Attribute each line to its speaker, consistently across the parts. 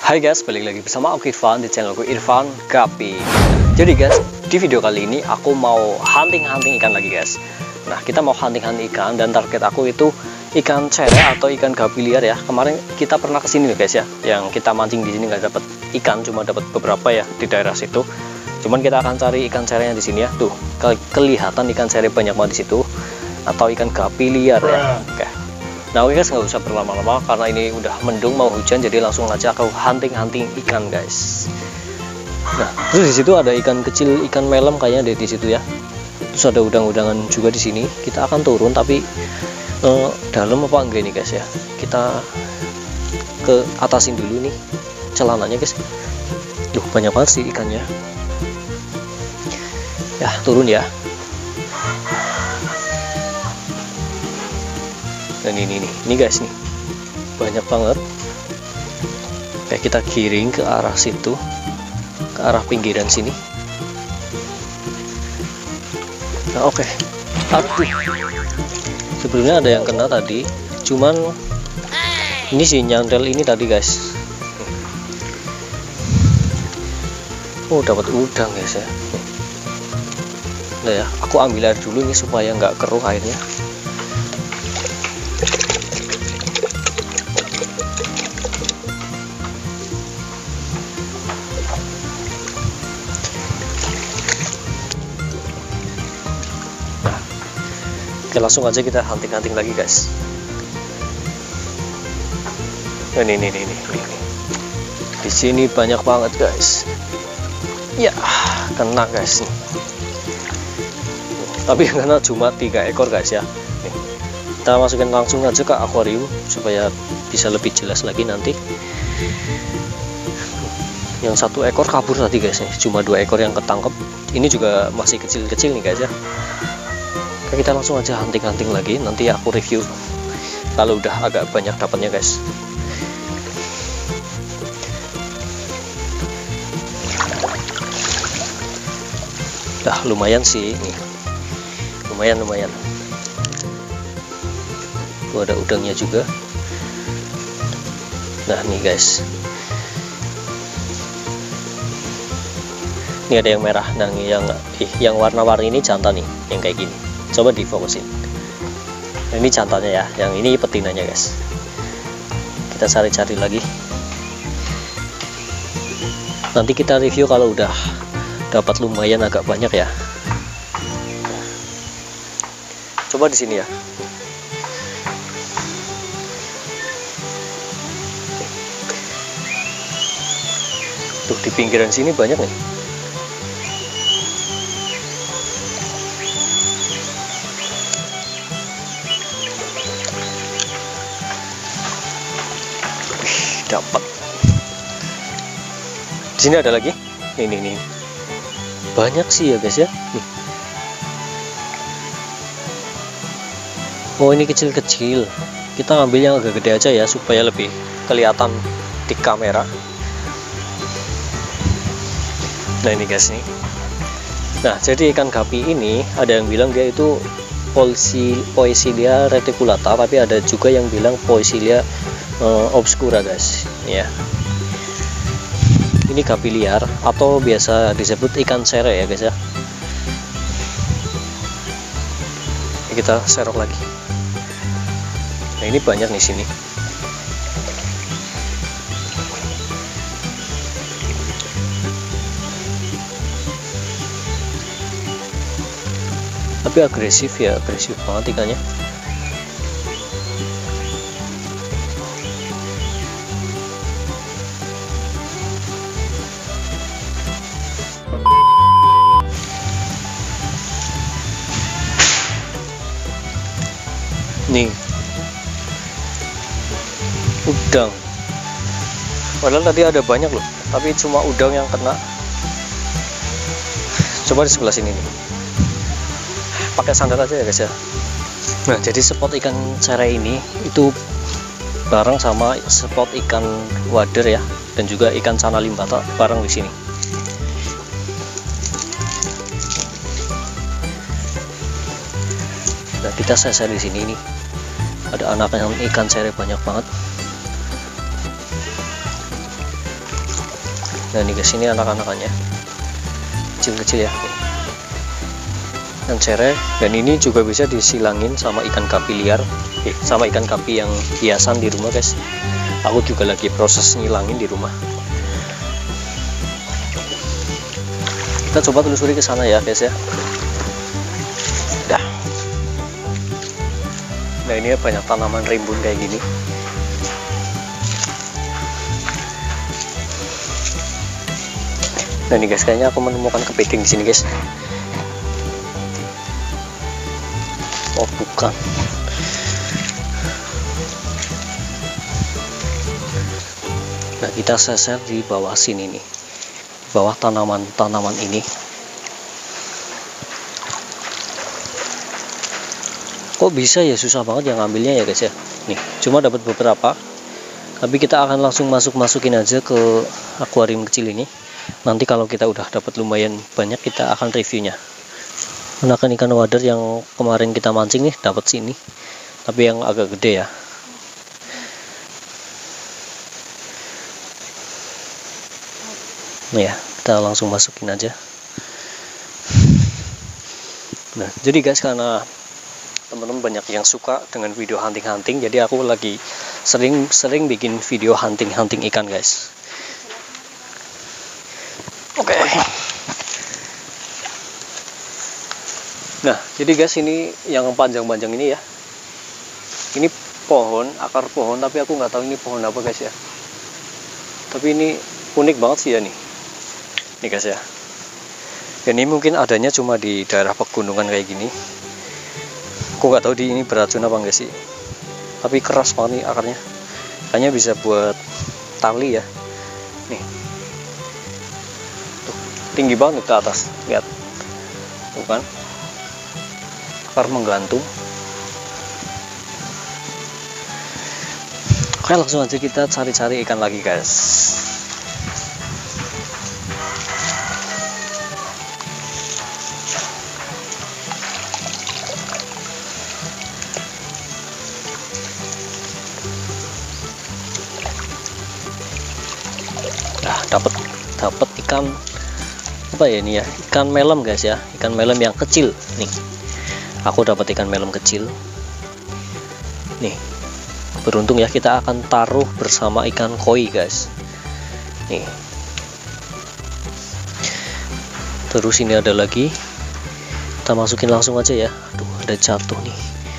Speaker 1: Hai guys, balik lagi bersama aku Irfan di channelku Irfan Gapi. Jadi guys, di video kali ini aku mau hunting ikan lagi guys. Nah, kita mau hunting ikan dan target aku itu ikan cere atau ikan gapi liar ya. Kemarin kita pernah kesini nih guys ya, yang kita mancing di sini nggak dapat ikan, cuma dapat beberapa ya di daerah situ. Cuman kita akan cari ikan cerenya di sini ya. Tuh, kelihatan ikan cere banyak banget di situ, atau ikan gapi liar ya. Oke. Nah oke guys, nggak usah berlama-lama karena ini udah mendung mau hujan, jadi langsung aja aku hunting ikan guys. Nah terus di situ ada ikan kecil, ikan melem kayaknya di situ ya. Terus ada udang-udangan juga di sini. Kita akan turun tapi dalam apa enggak ini guys ya. Kita ke atasin dulu nih celananya guys. Duh banyak banget sih ikannya. Ya turun ya. Dan ini guys nih banyak banget. Kayak kita giring ke arah situ, ke arah pinggiran sini. Nah oke. Aduh, sebelumnya ada yang kena tadi, cuman ini sih nyantel ini tadi guys. Oh dapat udang guys ya. Nah ya, aku ambil air dulu ini supaya nggak keruh airnya. Oke, langsung aja kita hunting lagi guys. Ini. Di sini banyak banget guys. Ya, kena guys. Tapi yang kena cuma 3 ekor guys ya. Nih, kita masukin langsung aja ke akuarium supaya bisa lebih jelas lagi nanti. Yang 1 ekor kabur tadi guys nih. Cuma 2 ekor yang ketangkep. Ini juga masih kecil-kecil nih guys ya. Kita langsung aja hunting lagi, nanti aku review kalau udah agak banyak dapatnya guys. Dah lumayan sih nih, lumayan. Tuh ada udangnya juga. Nah nih guys, ini ada yang merah dan yang warna-warni ini jantan nih, yang kayak gini. Coba difokusin. Nah, ini jantannya ya, yang ini betinanya guys. Kita cari lagi. Nanti kita review kalau udah dapat lumayan agak banyak ya. Coba di sini ya. Tuh di pinggiran sini banyak nih. Dapat. Di sini ada lagi. Ini. Banyak sih ya guys ya. Nih. Oh ini kecil-kecil. Kita ngambil yang agak gede aja ya supaya lebih kelihatan di kamera. Nah ini guys nih. Nah jadi ikan gapi ini ada yang bilang dia itu Poecilia reticulata, tapi ada juga yang bilang Poecilia obscura guys ya. Ini gapi liar atau biasa disebut ikan cere ya guys ya. Kita serok lagi. Nah ini banyak di sini. Tapi agresif ya, agresif banget ikannya. Nih udang, padahal tadi ada banyak loh, tapi cuma udang yang kena. Coba di sebelah sini nih, pakai sandal aja ya guys ya. Nah jadi spot ikan cere ini itu bareng sama spot ikan wader ya, dan juga ikan cana limbata bareng di sini. Nah kita sesar di sini nih. Ada anaknya ikan cere banyak banget. Nah ini guys, ini anak-anakannya kecil-kecil ya, dan cere. Dan ini juga bisa disilangin sama ikan gapi liar, sama ikan gapi yang hiasan di rumah guys. Aku juga lagi proses ngilangin di rumah. Kita coba telusuri ke sana ya guys ya. Dah. Nah ini banyak tanaman rimbun kayak gini. Nah ini guys, kayaknya aku menemukan kepiting di sini guys. Oh bukan. Nah kita seser di bawah sini nih, bawah tanaman-tanaman ini. Kok bisa ya, susah banget yang ngambilnya ya guys ya. Nih cuma dapat beberapa, tapi kita akan langsung masukin aja ke akuarium kecil ini. Nanti kalau kita udah dapat lumayan banyak, kita akan reviewnya. Menggunakan ikan wader yang kemarin kita mancing nih, dapat sini, tapi yang agak gede ya. Nah ya, kita langsung masukin aja. Nah jadi guys, karena teman-teman banyak yang suka dengan video hunting-hunting, jadi aku lagi sering bikin video hunting-hunting ikan guys. Oke. Nah jadi guys, ini yang panjang-panjang ini ya, ini pohon, akar pohon, tapi aku nggak tahu ini pohon apa guys ya. Tapi ini unik banget sih ya nih guys ya. Dan ini mungkin adanya cuma di daerah pegunungan kayak gini. Aku nggak tahu ini beracun apa enggak sih, tapi keras banget nih akarnya. Kayaknya bisa buat tali ya. Nih tuh, tinggi banget ke atas, lihat tuh kan, akar menggantung. Oke, langsung aja kita cari-cari ikan lagi guys. Nah, dapat ikan apa ya ini ya, ikan melem guys ya, ikan melem yang kecil nih. Aku dapat ikan melem kecil nih. Beruntung ya, kita akan taruh bersama ikan koi guys. Nih. Terus ini ada lagi, kita masukin langsung aja ya. Aduh, ada jatuh nih.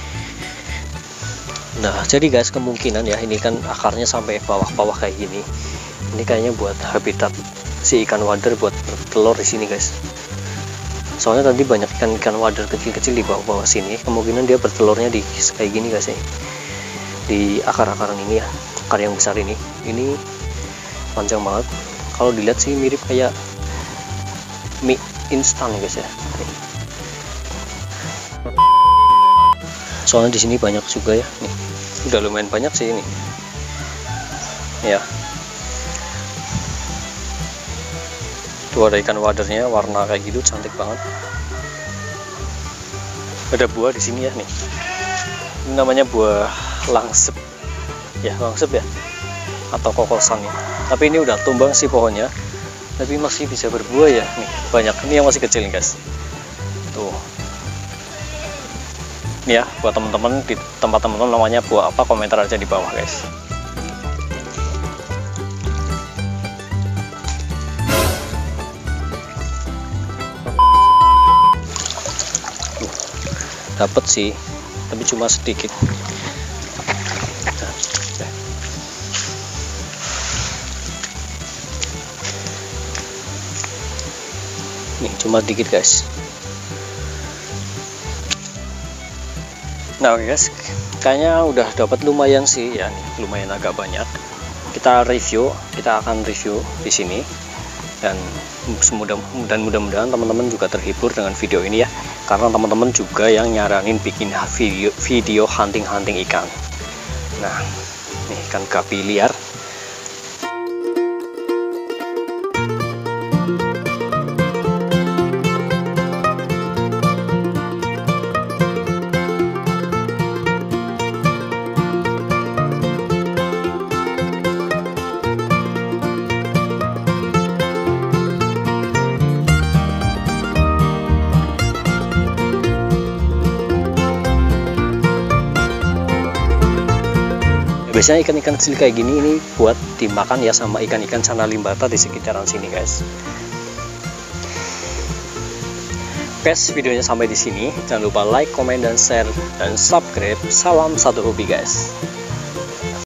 Speaker 1: Nah jadi guys, kemungkinan ya ini kan akarnya sampai bawah-bawah kayak gini. Ini kayaknya buat habitat si ikan wader buat bertelur di sini guys. Soalnya tadi banyak ikan wader kecil-kecil di bawah-bawah sini. Kemungkinan dia bertelurnya di kayak gini guys ya, di akar-akaran ini ya, akar yang besar ini. Ini panjang banget. Kalau dilihat sih mirip kayak mie instan guys ya. Soalnya di sini banyak juga ya. Nih, udah lumayan banyak sih ini. Ya. Tuh ada ikan wadernya, warna kayak gitu, cantik banget. Ada buah di sini ya nih. Ini namanya buah langsep. Ya, langsep ya. Atau kokosan ya. Tapi ini udah tumbang sih pohonnya. Tapi masih bisa berbuah ya nih. Banyak. Ini yang masih kecil nih guys. Tuh. Ini ya, buat teman-teman di tempat teman-teman namanya buah apa, komentar aja di bawah guys. Dapat sih, tapi cuma sedikit. Nih cuma dikit guys. Nah guys, kayaknya udah dapat lumayan sih ya nih, lumayan agak banyak. Kita akan review di sini, dan mudah-mudahan teman-teman juga terhibur dengan video ini ya, karena teman-teman juga yang nyaranin bikin video hunting ikan. Nah nih ikan gapi liar. Biasanya ikan-ikan kecil kayak gini ini buat dimakan ya sama ikan-ikan cana limbata di sekitaran sini guys. Guys, videonya sampai di sini. Jangan lupa like, comment, dan share, dan subscribe. Salam satu hobi guys.